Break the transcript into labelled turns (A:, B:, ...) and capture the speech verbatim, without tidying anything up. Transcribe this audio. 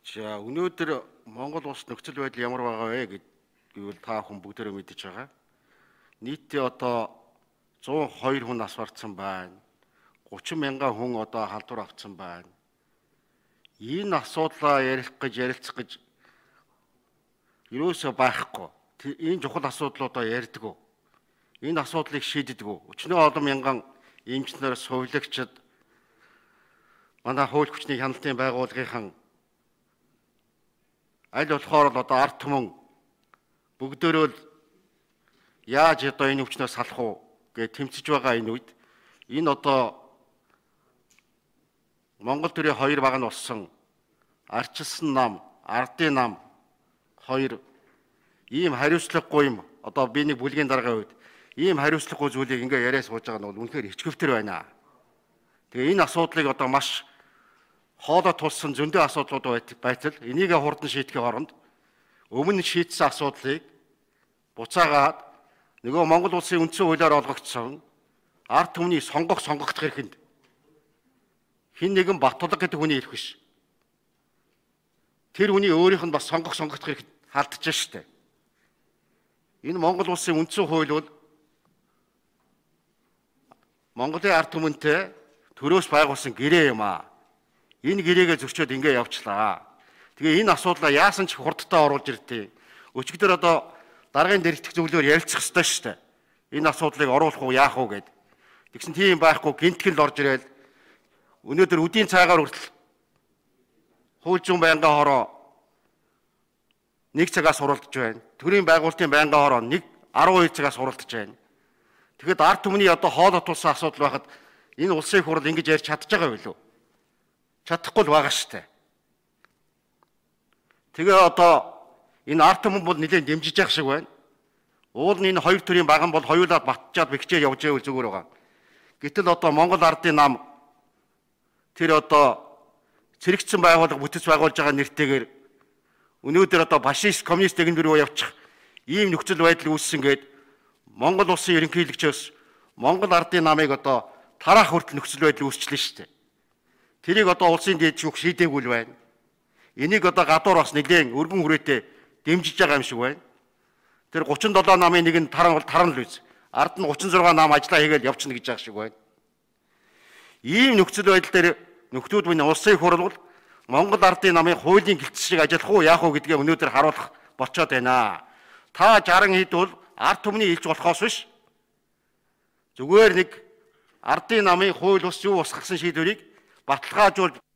A: За өнөөдөр Монгол улс нөхцөл байдал ямар байгаа вэ гэвэл та хүн бүгдээрээ мэдэж байгаа. Нийтдээ одоо зуун и хоёр хүн нас барсан байна. гучин мянган хүн одоо халдвар авсан байна. Энэ асуудлаа ярих гэж ярилцах гэж юусоо байхгүй. Энэ чухал асуудлуудаа ярьдаггүй. Энэ асуудлыг шийддэггүй. Өчнөө олон мянган эмчнэр, сувилагчид, манай хууль хүчний хяналтын байгууллагын аль болохоор л одоо ард түмэн бүгдөө л яаж одоо энэ өвчнөөс салах уу гэж тэмцэж байгаа энэ үед энэ одоо Монгол төрийн хоёр баг нь болсон арчилсан нам, ардын нам хоёр ийм хариуцлагагүй юм. Одоо би нэг бүлгийн дараагийн үед ийм хариуцлагагүй зүйлийг ингээ яриа сууж байгаа нь бол үнэхээр хичгэвтер байна. Тэгээ энэ асуудлыг одоо маш хоолой тулсан зөндөө асуудлууд байтал энийг хурдан шийдэхин оронд өмнө шийдсэн асуудлыг буцаагаад нөгөө Монгол улсын үндсэн хуулиар олгогдсон ард түмний сонгох сонгогдох эрхэнд хин нэгэн Батулга гэдэг хүний ирэх биш. Тэр хүний өөрийнх нь бас сонгох сонгогдох эрх халдж штэ. Энэ Монгол улсын үндсэн хууль бол Монголын ард түмэнтэй төрөөс байгуулсан гэрээ юм аа. Энэ гэрээгээ зөрчөөд ингээ явчлаа. Тэгээ энэ асуудлаа яасан ч хурдтай оруулж иртээ. Өчигдөр одоо даргын дэрэгдэх зөвлөөр ярилцах ёстой шүү дээ. Энэ асуудлыг оруулах уу яах уу гэд. Тэгсэн тийм байхгүй гинтгэл орж ирэл. Өнөөдөр үдийн цаагаар хүртэл хууль зүйн байнгын хороо нэг цагаас суралдж байна. Төрийн байгуулалтын байнгын хороо нэг арван хоёр цагаас суралдж байна. Тэгэхэд ард түмний одоо хоолой тулсан асуудал байхад энэ улсын их хурл ингэж ярьж чадж байгаа билүү? Чадахгүй л байгаа штэ. Тэгээ одоо энэ ард түмэн бол нэлээд дэмжиж явах шиг байна. Уул нь энэ хоёр төрлийн баган бол хоёулаад батчаад бэхжээ явж байвал зүгээр байгаа. Гэтэл одоо Монгол ардын нам тэр одоо цэрэгцэн байгууллага бүтэц байгуулж байгаа нэртэйгээр өнөөдөр одоо фашист коммунист гэнэ рүү явчих ийм нөхцөл байдал үүссэн гээд Монгол улсын ерөнхийлөгчөөс Монгол ардын намыг одоо тараах хүртэл нөхцөл байдал үүсчлээ шүү дээ. Тэрийг одоо улсын дээдчүүх шийдээгүй л байна. Энийг одоо гадуур бас нэлээд өргөн хүрээтэй дэмжиж байгаа юм шиг байна. Тэр гучин долоо намын нэг нь таран бол таран л үз. Ард нь гучин зургаан нам ажиллаа хийгээл явчихна гэж байгаа шиг байна. Ийм нөхцөл байдал дээр нөхдүүд минь улсын их хурл бол Монгол ардын намын хуулийн гэлтс шиг ажиллах уу яах уу гэдгээ өнөөдөр харуулах болцоод байна. Та жаран хэд бол ард түмний илж болохоос биш. Зүгээр нэг ардын намын хууль ус юу усгасан шийдвэрийг баталгаажуул